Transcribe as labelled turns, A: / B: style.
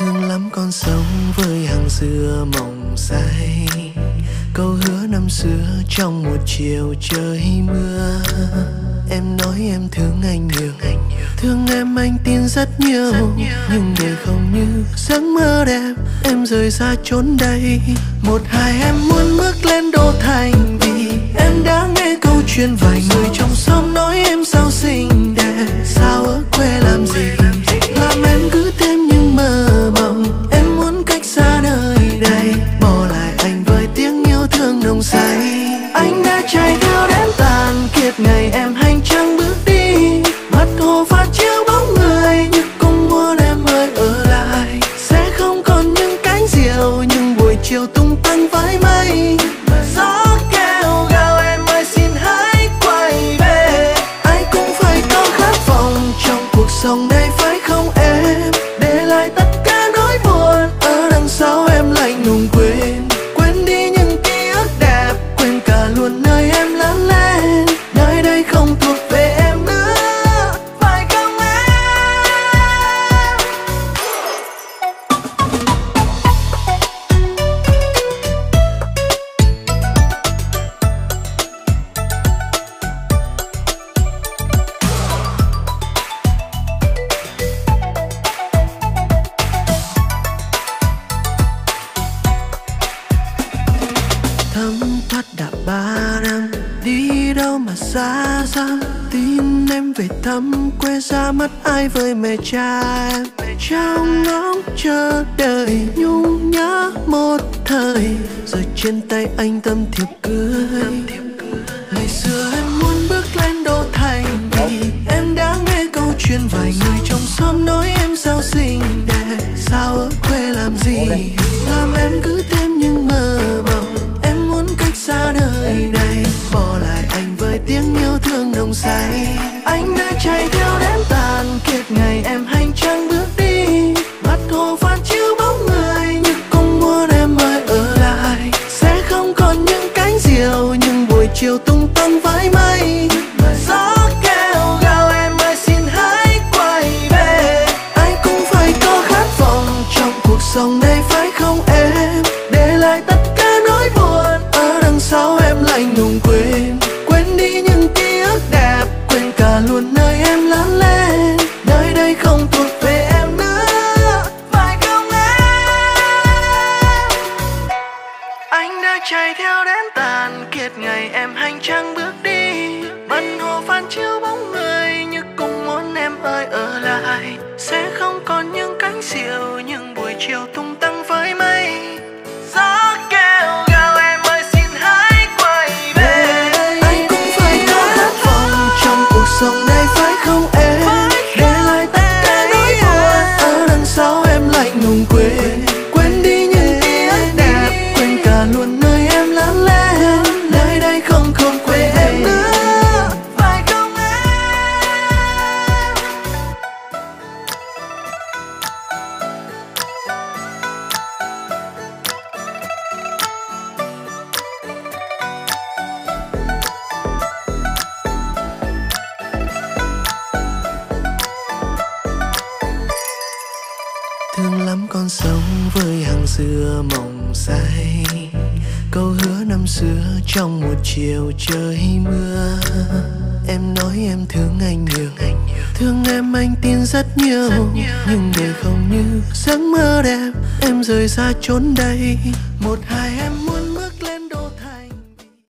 A: Thương lắm con sống với hàng xưa mộng say, câu hứa năm xưa trong một chiều trời mưa. Em nói em thương anh nhiều, thương em anh tin rất nhiều, nhưng đời không như giấc mơ đẹp. Em rời xa chốn đây, một hai em muốn bước lên đô thành, vì em đã nghe câu chuyện vài người trong xóm nói em sao xinh đẹp. Sao ở quê làm gì làm em cứ thêm những mơ mộng. Em muốn cách xa nơi đây, bỏ lại anh với tiếng yêu thương nồng say. Anh đã chạy theo đến tàn kiệt ngày em hành trang bước đi, mặt hồ phản chiếu bóng người như cũng muốn em ơi ở lại. Sẽ không còn những cánh diều, nhưng buổi chiều tung tăng với mây. Gió kêu gào em ơi xin hãy quay về. Ai cũng phải có khát vọng trong cuộc sống này phải không em? Để lại tất cả nỗi buồn ở đằng sau em lạnh lùng quên. Quên đi những ký ức đẹp, quên cả luôn nơi em lớn lên. Nơi đây không thuộc về em nữa, phải không em? Thấm thoát đã 3 năm, đi đâu mà xa xăm. Tin em về thăm quê ra mắt ai với mẹ cha em. Trong ngóng chờ đợi nhung nhớ một thời, rồi trên tay anh tấm thiệp cưới. Ngày xưa em muốn bước lên đô thành, vì em đã nghe câu chuyện vài người trong xóm nói em sao xinh đẹp. Sao ở quê làm gì làm em cứ thêm những mơ mộng. Em muốn cách xa nơi đây, bỏ lại anh với tiếng yêu thương nồng say. Anh đã chạy theo đến tàn kiệt ngày em hành trang bước đi, mặt hồ phản chiếu bóng người như cũng muốn em ơi ở lại. Sẽ không còn những cánh diều, nhưng buổi chiều tung tăng với mây. Gió kêu gào em ơi xin hãy quay về. Ai cũng phải có khát vọng trong cuộc sống này phải không em? Để lại tất cả nỗi buồn ở đằng sau em lạnh lùng quên. Quên đi những ký ức đẹp, quên cả luôn nơi em lớn lên. Nơi đây không thuộc về em nữa, phải không em? Anh đã chạy theo đến tàn kiệt ngày em hành trang bước đi, mặt hồ phản chiếu bóng người như cũng muốn em ơi ở lại. Sẽ không còn những cánh diều, nhưng buổi chiều tung tăng với mây. Gió kêu gào em ơi xin hãy quay về. Anh cũng phải có khát vọng trong cuộc sống này phải không em? Để lại tất cả nỗi buồn ở đằng sau em lạnh lùng quên. Quên đi những ký ức đẹp, quên cả luôn nơi em lớn lên. Nơi đây không còn quê em nữa, phải không em? Thương lắm con sống với hàng xưa mộng say, câu hứa năm xưa trong một chiều trời mưa. Em nói em thương anh nhiều, thương em anh tin rất nhiều, nhưng đời không như giấc mơ đẹp. Em rời xa chốn đây, một hai em